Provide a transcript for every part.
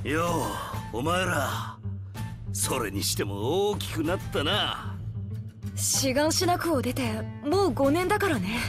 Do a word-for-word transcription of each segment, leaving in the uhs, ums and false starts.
ようお前ら、それにしても大きくなったな。 志願しなくを出てもうごねんだからね。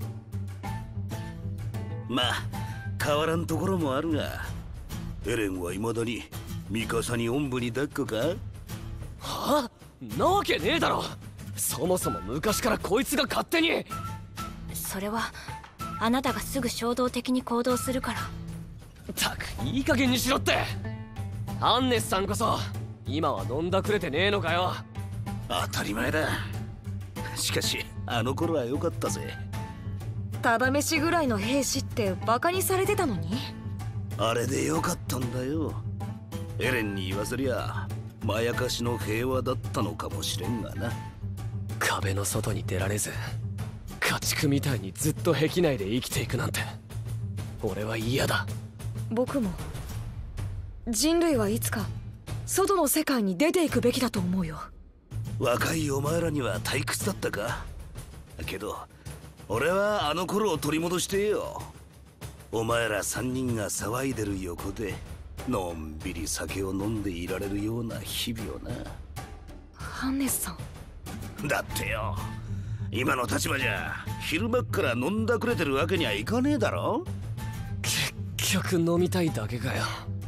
まあ変わらんところもあるが、エレンはいまだにミカサにおんぶに抱っこか？ はあ？なわけねえだろ。そもそも昔からこいつが勝手に。 それはあなたがすぐ衝動的に行動するから。 たくいい加減にしろって。アンネスさんこそ今は飲んだくれてねえのかよ。 当たり前だ。しかしあの頃は良かったぜ。 ただ飯ぐらいの兵士ってバカにされてたのに。 あれで良かったんだよ。エレンに言わせりゃまやかしの平和だったのかもしれんがな。 壁の外に出られず家畜みたいにずっと壁内で生きていくなんて俺は嫌だ。 僕も。人類はいつか外の世界に出ていくべきだと思うよ。 若いお前らには退屈だったか。けど俺はあの頃を取り戻してよ。お前ら三人が騒いでる横でのんびり酒を飲んでいられるような日々をな。 ハンネスさん。 だってよ、今の立場じゃ昼間っから飲んだくれてるわけにはいかねえだろ。 結局飲みたいだけかよ。